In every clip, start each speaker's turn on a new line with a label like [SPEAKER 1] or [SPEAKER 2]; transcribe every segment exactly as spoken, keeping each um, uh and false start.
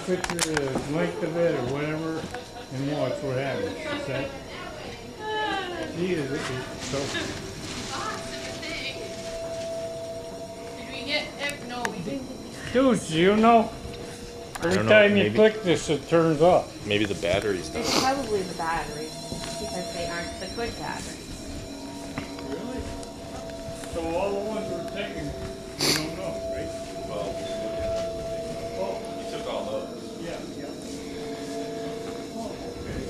[SPEAKER 1] picture of the length of it or whatever and watch what happens. Okay? See, is it, so.
[SPEAKER 2] Did we get it? No, we didn't.
[SPEAKER 1] Dude, you know, every
[SPEAKER 3] don't know,
[SPEAKER 1] time you
[SPEAKER 3] maybe.
[SPEAKER 1] click this, it turns off.
[SPEAKER 3] Maybe the battery's down.
[SPEAKER 2] It's probably the batteries because they aren't the good batteries.
[SPEAKER 1] Really? So all the ones we're taking, you don't know, right?
[SPEAKER 3] Well,
[SPEAKER 1] Oh,
[SPEAKER 3] you took all those.
[SPEAKER 1] yeah, yeah. Oh, okay.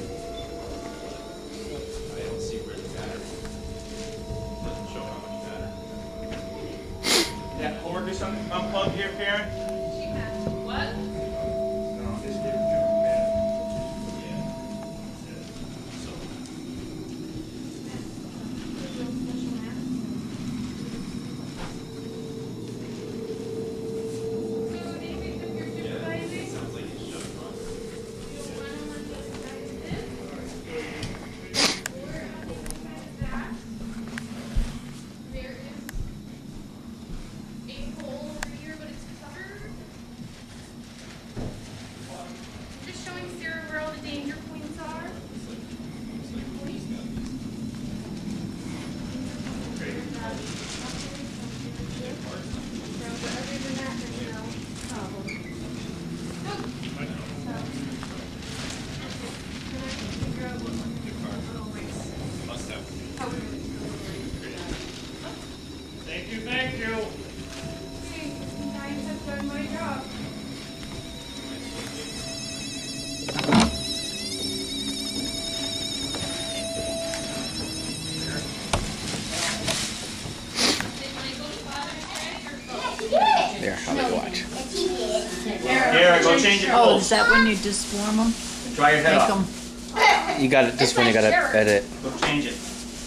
[SPEAKER 3] I don't see where the battery doesn't show how much battery.
[SPEAKER 4] That cord is un unplugged here, Karen?
[SPEAKER 2] She has what?
[SPEAKER 1] No, just give it to him, man.
[SPEAKER 3] Yeah. So, yeah, it sounds like it's shut off.
[SPEAKER 2] There is a hole over here, but it's covered. I'm just showing Sarah where all the danger points are.
[SPEAKER 3] Must have.
[SPEAKER 1] Thank you, thank you.
[SPEAKER 2] You guys have done my job. Did Michael's father say or both?
[SPEAKER 5] There, how they watch.
[SPEAKER 4] Here, go change your
[SPEAKER 6] Oh,
[SPEAKER 4] clothes.
[SPEAKER 6] is that when you disform them?
[SPEAKER 4] Dry your head
[SPEAKER 6] Make
[SPEAKER 4] off.
[SPEAKER 6] them.
[SPEAKER 5] You got it. This one you gotta edit.
[SPEAKER 4] Go change it.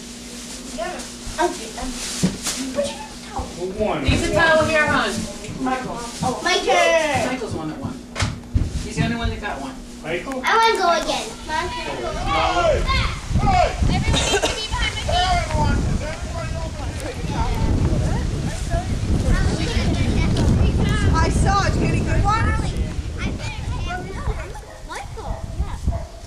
[SPEAKER 1] Who won?
[SPEAKER 6] He's a towel here, hon.
[SPEAKER 7] Michael. My turn.
[SPEAKER 6] Michael's the one that won. He's the only one that got one.
[SPEAKER 1] Michael?
[SPEAKER 7] I want to go again. Mom, can I go again? Everyone needs to be behind my
[SPEAKER 8] I saw it getting good water.
[SPEAKER 7] Michael. Yeah.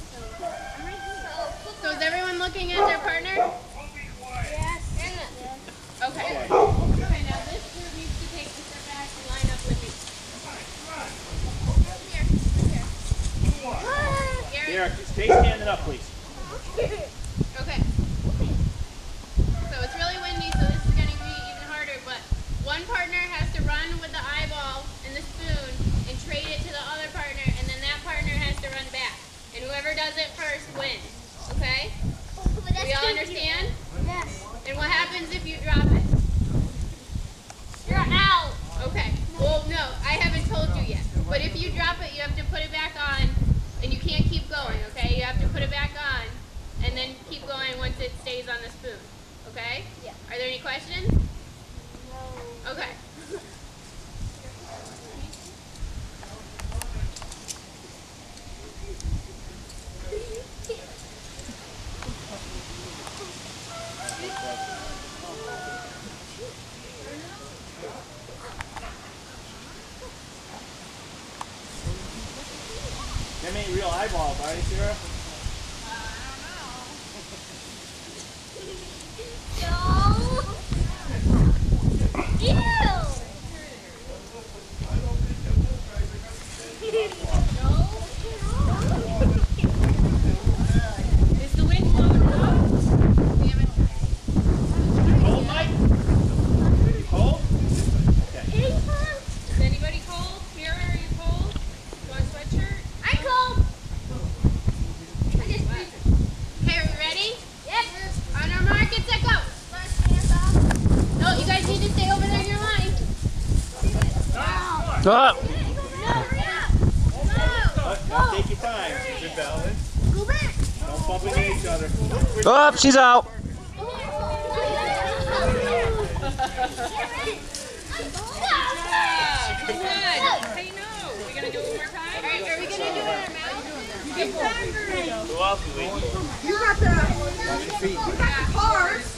[SPEAKER 2] So is everyone looking at their partner?
[SPEAKER 7] Yes.
[SPEAKER 2] Okay. Okay, now this group needs to take a step back and line up with me. Here, here.
[SPEAKER 4] Derek, stay standing up, please.
[SPEAKER 2] Okay. So it's really windy, so this is going to be even harder, but one partner has to run with the eyeball and the spoon and trade it to the other partner, and then that partner has to run back. And whoever does it first wins. Okay? We all understand?
[SPEAKER 7] Yes.
[SPEAKER 2] And what happens if you drop it?
[SPEAKER 7] You're out.
[SPEAKER 2] Okay. Well, no, I haven't told you yet. But if you drop it, you have to put it back on, and you can't keep going, okay? You have to put it back on, and then keep going once it stays on the spoon, okay?
[SPEAKER 7] Yeah.
[SPEAKER 2] Are there any questions?
[SPEAKER 7] No.
[SPEAKER 2] Okay.
[SPEAKER 4] Them ain't real eyeballs, are they, Sarah?
[SPEAKER 2] Is the wind blowing up? Damn it.
[SPEAKER 4] Cold, Mike? You cold?
[SPEAKER 2] Is anybody cold? Mira, are you cold? You want a sweatshirt?
[SPEAKER 7] I'm cold.
[SPEAKER 2] Okay, are we ready?
[SPEAKER 7] Yes.
[SPEAKER 2] On our mark, get set, go. No, you guys need to stay over there in your line.
[SPEAKER 5] Up.
[SPEAKER 4] Uh, now take your time, Mister Bellman.
[SPEAKER 7] Go back.
[SPEAKER 4] Don't bump into each other.
[SPEAKER 5] Up. She's out.
[SPEAKER 2] Good. Hey, no. Are we going to do it one more time? All right, are we going to do it in our mouth? Good time for me.
[SPEAKER 4] Who else is leading?
[SPEAKER 8] You got the, you got the cars.